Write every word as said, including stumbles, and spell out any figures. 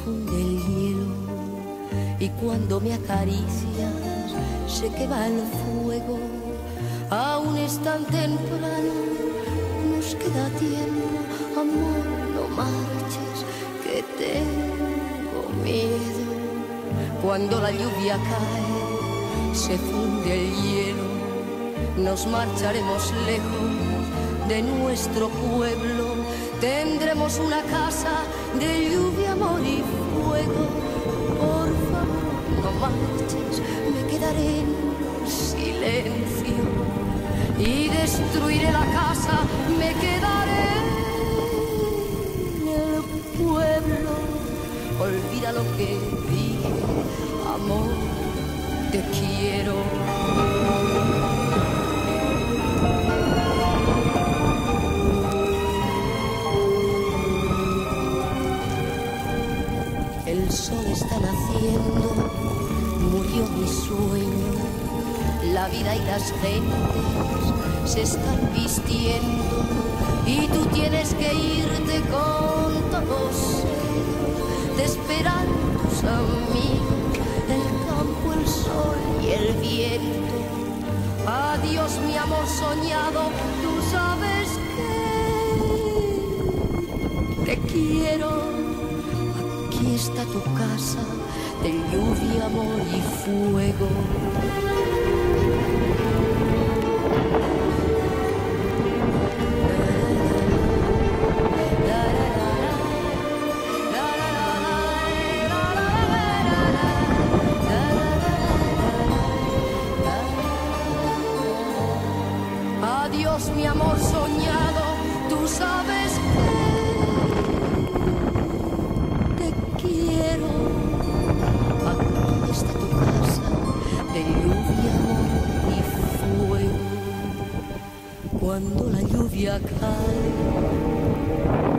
funde el hielo y cuando me acaricias sé que va el fuego. Aún es tan temprano, nos queda tiempo, amor, no marches, que tengo miedo. Cuando la lluvia cae, se funde el hielo, nos marcharemos lejos de nuestro pueblo. Tendremos una casa de lluvia, amor y fuego. Por favor, no marches, me quedaré en silencio y destruiré la casa, me quedaré en el pueblo. Olvida lo que dije, amor, te quiero. El sol está naciendo, murió mi sueño, la vida y las gentes se están vistiendo y tú tienes que irte con todos ellos. Te esperan tus amigos, el campo, el sol y el viento. Adiós mi amor soñado, tú sabes que te quiero. Aquí está tu casa de lluvia, amor y fuego. Adiós mi amor soñado, tú sabes que te quiero. Aquí está tu casa de lluvia, amor y fuego. Cuando la lluvia cae